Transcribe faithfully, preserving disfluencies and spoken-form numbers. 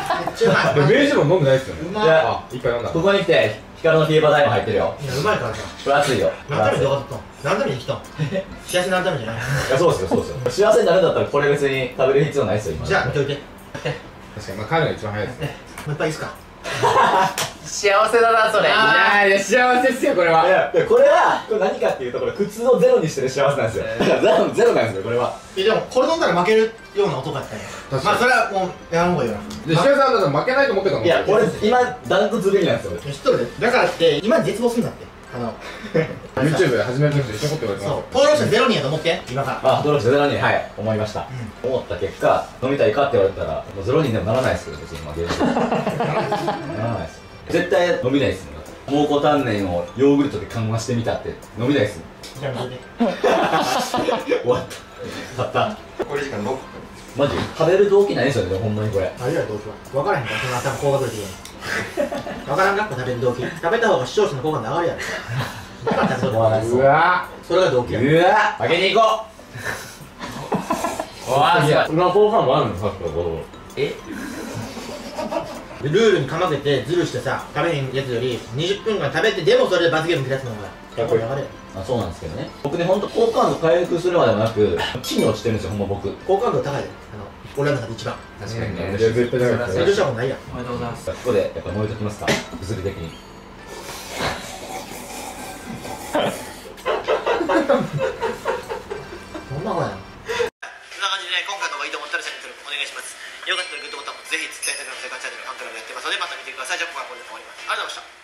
ちゃうまい。 明治も飲んでないですよね。 うまい。 あ、一回飲んだ。 ここに来てヒカルのフィーバーダイも入ってるよ。 いや、うまいからさ。 これ熱いよ。 何のために動画撮ったの？何のために生きたの？幸せ何のためじゃない。 いや、そうですよ、そうですよ。幸せになるんだったらこれ別に食べる必要ないですよ、今。 じゃあ見といて。 確かに、まあ、彼が一番早いですね。 もう一杯いいっすか？ 幸せだなそれ。 いやいや、幸せっすよ、これは。 いや、これは、これ何かっていうと、これ苦痛をゼロにしてる幸せなんですよ。だからゼロ、ゼロなんですよ、これは。 え、でもこれ飲んだら負けるような男やったんや。 確かにまあそれはもうやらんほうがいいよで、石田さんだと負けないと思ってたの。 いや、これ、今、ダントツビリなんですよ、 な。知っとるで。だからって今絶望すんだって。あの YouTube で始める時と一緒こと言われてそうま登録者ゼロ人やと思って今から。 あ、登録者ゼロにん、はい、思いました。思った結果、飲みたいかって言われたら、もうゼロにんでもならないですけど、別に、まあ、ゲームで。ならないです。絶対飲みないですもん。蒙古タンメンをヨーグルトで緩和してみたって、飲みないですもん。 じゃあ見て。 終わった。たった。 これ時間ろっマジ食べる動機ないですよね、ほんまにこれ。 あれや動機は分からへんかその頭こうがどいて分からんか食べる動機食べた方が視聴者の効果が上がるやろだから食べとる終わらない。 す。うわそれが動機やうわ開けに行こう。 わあ、じゃあぁ。裏後半もあるのさっきのこと。 えでルールにかまけてズルしてさ食べへんやつよりにじゅっぷんかん食べてでもそれで罰ゲーム下すのがかっこいい流れあ、そうなんですけどね。僕ね、ほんと好感度回復するまでもなく、地に落ちてるんですよ、ほんま僕。 好感度高いであの俺らの中で一番確かにね。 いや、絶対ダメです成長したことないやんおめでとうございます。 ここでやっぱ燃えときますか、物理的に。 そんなほらやん。 こんな感じで、ね、今回の動画いいと思ったらチャンネル登録お願いします。よかったらグッドボタンもぜひ Twitter、Instagram、セカンドチャンネル、ファンクラブやってますのでまた見てください。じゃあここはこれで終わります。ありがとうございました。